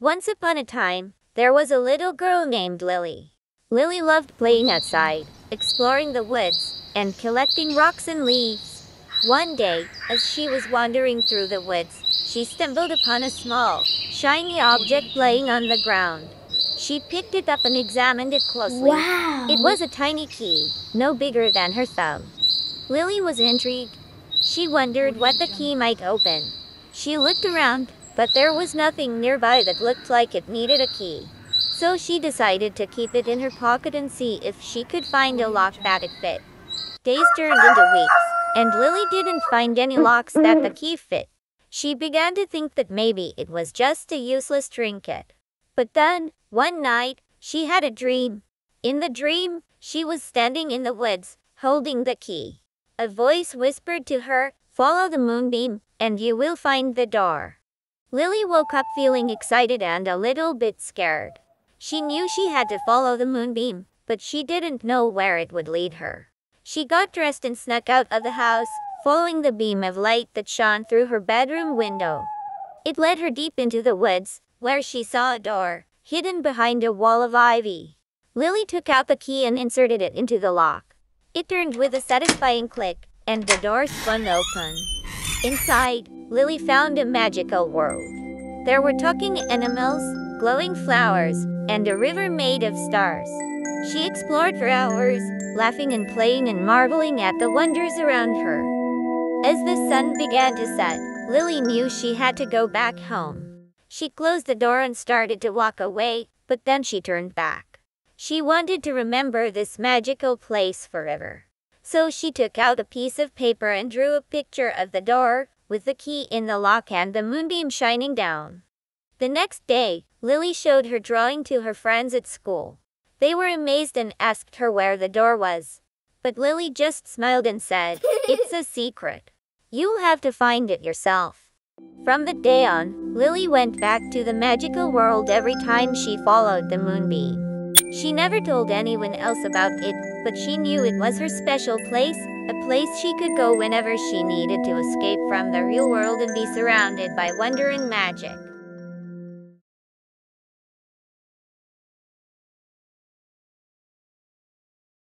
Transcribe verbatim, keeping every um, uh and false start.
Once upon a time, there was a little girl named Lily. Lily loved playing outside, exploring the woods, and collecting rocks and leaves. One day, as she was wandering through the woods, she stumbled upon a small, shiny object laying on the ground. She picked it up and examined it closely. Wow! It was a tiny key, no bigger than her thumb. Lily was intrigued. She wondered what the key might open. She looked around, but there was nothing nearby that looked like it needed a key. So she decided to keep it in her pocket and see if she could find a lock that it fit. Days turned into weeks, and Lily didn't find any locks that the key fit. She began to think that maybe it was just a useless trinket. But then, one night, she had a dream. In the dream, she was standing in the woods, holding the key. A voice whispered to her, "Follow the moonbeam, and you will find the door." Lily woke up feeling excited and a little bit scared. She knew she had to follow the moonbeam, but she didn't know where it would lead her. She got dressed and snuck out of the house, following the beam of light that shone through her bedroom window. It led her deep into the woods, where she saw a door, hidden behind a wall of ivy. Lily took out the key and inserted it into the lock. It turned with a satisfying click, and the door spun open. Inside, Lily found a magical world. There were talking animals, glowing flowers, and a river made of stars. She explored for hours, laughing and playing and marveling at the wonders around her. As the sun began to set, Lily knew she had to go back home. She closed the door and started to walk away, but then she turned back. She wanted to remember this magical place forever. So she took out a piece of paper and drew a picture of the door, with the key in the lock and the moonbeam shining down. The next day, Lily showed her drawing to her friends at school. They were amazed and asked her where the door was. But Lily just smiled and said, "It's a secret. You'll have to find it yourself." From that day on, Lily went back to the magical world every time she followed the moonbeam. She never told anyone else about it, but she knew it was her special place, a place she could go whenever she needed to escape from the real world and be surrounded by wonder and magic.